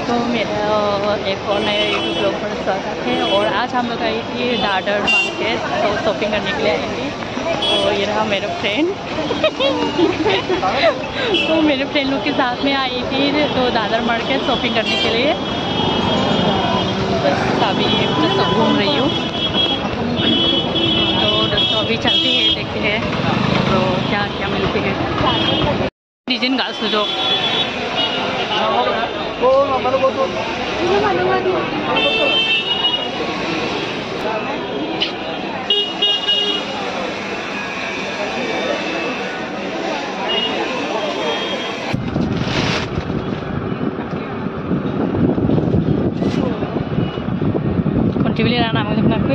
वालेकुम, मेरा एक और नए यूट्यूब ब्लॉग पर स्वागत है। और आज हम लोग आई थी दादर मार्केट, तो शॉपिंग करने के लिए आई थी। तो ये रहा मेरा फ्रेंड तो मेरे फ्रेंड लोग के साथ में आई थी तो दादर मार्केट शॉपिंग करने के लिए। बस अभी सब घूम रही हूँ, तो दोस्तों अभी चलती है, देखते हैं तो क्या क्या मिलती है। डिजाइन गा सुजो kontribulir anak untuk nabi.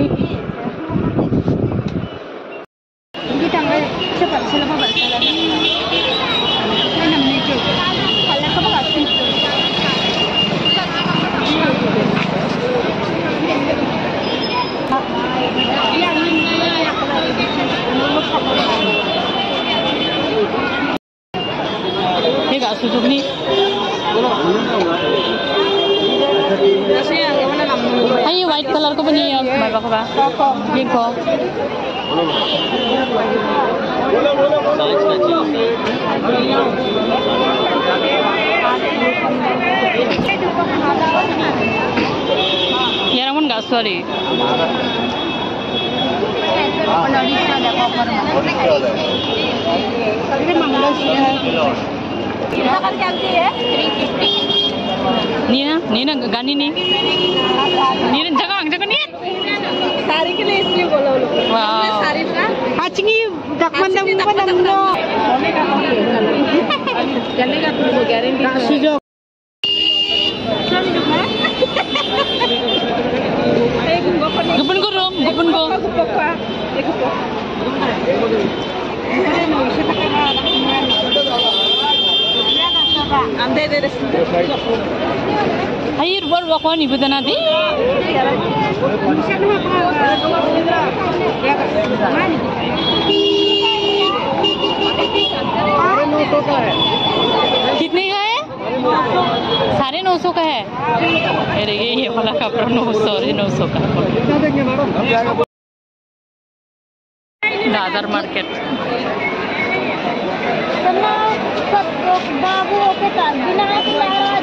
Ini tanggal cepat selama bersalah. Ini namanya tu. Kalau kau bawa tu. Ini gak susuk ni. Ayo white color ko punya ya, bapak ko ba? Ini ko. Ya namun nggak sorry. Nina gani nih. Nina jaga nih. Sari के लिए इसलिए बोला वो लोग। साड़ी ना आचंगी डकमंदम no चलेगा तुमको guarantee सुजो गुपन को रोम गुपन को Air bol wakwan ibu tanadi. कितने का है? 950 का है। अरे ये वाला कपड़ा 900 का। दादर मार्केट। बाबू के